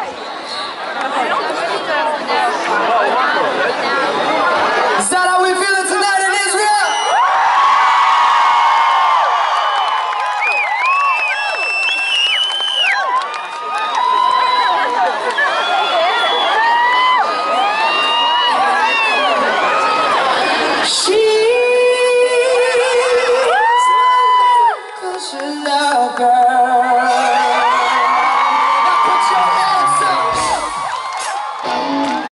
Is that how we feeling tonight in Israel? She's a girl. Now put your hands